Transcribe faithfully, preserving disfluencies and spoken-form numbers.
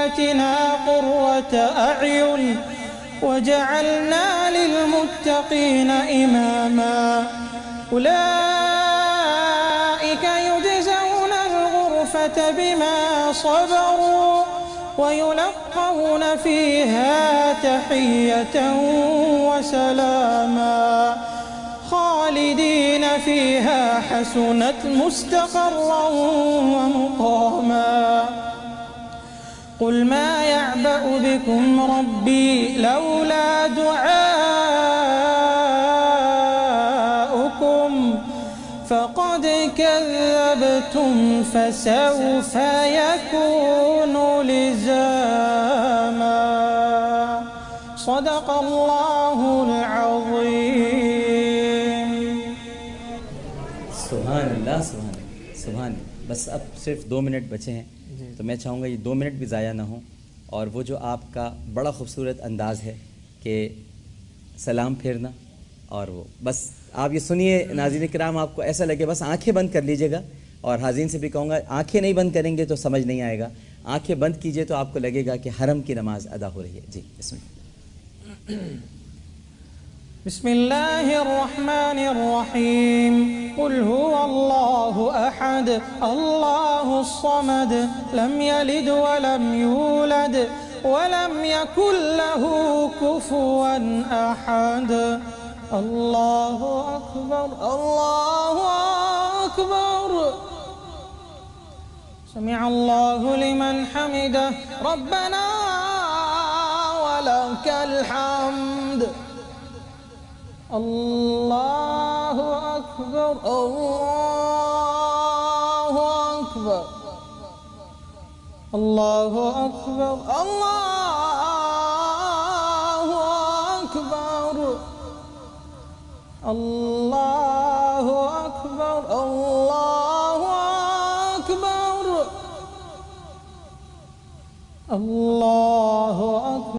بآياتنا قرة أعين وجعلنا للمتقين إماما أولئك يجزون الغرفة بما صبروا ويلقون فيها تحية وسلاما خالدين فيها حسنت مستقرا ومقاما قل ما يعبأ بكم ربي لولا دعاؤكم فقد كذبتم فسوف يكون لزاما صدق الله العظيم. सुभान अल्लाह सुभान सुभान। बस अब सिर्फ दो मिनट बचे हैं तो मैं चाहूँगा ये दो मिनट भी ज़ाया ना हो और वो जो आपका बड़ा खूबसूरत अंदाज़ है कि सलाम फेरना और वो बस आप ये सुनिए नाज़रीन किराम, आपको ऐसा लगे बस आंखें बंद कर लीजिएगा और हाज़रीन से भी कहूँगा आंखें नहीं बंद करेंगे तो समझ नहीं आएगा, आंखें बंद कीजिए तो आपको लगेगा कि हरम की नमाज अदा हो रही है। जी बिस्मिल्लाह। बिस्मिल्लाहिर्रहमानिर्रहीम कुल हुवल्लाहु अहद अल्लाहुस समद लम यलिद वलम यूलद वलम यकुल लहू कुफुवन अहद अल्लाहु अकबर अल्लाहु अकबर समिअ अल्लाहु लिमन हमिदह रब्बना वलकल हम्द अल्लाहु अकबर अल्लाहु अकबर अल्लाहु अकबर अल्लाहु अकबर अल्लाहु अकबर अल्लाहु अकबर अल्लाहु अकबर।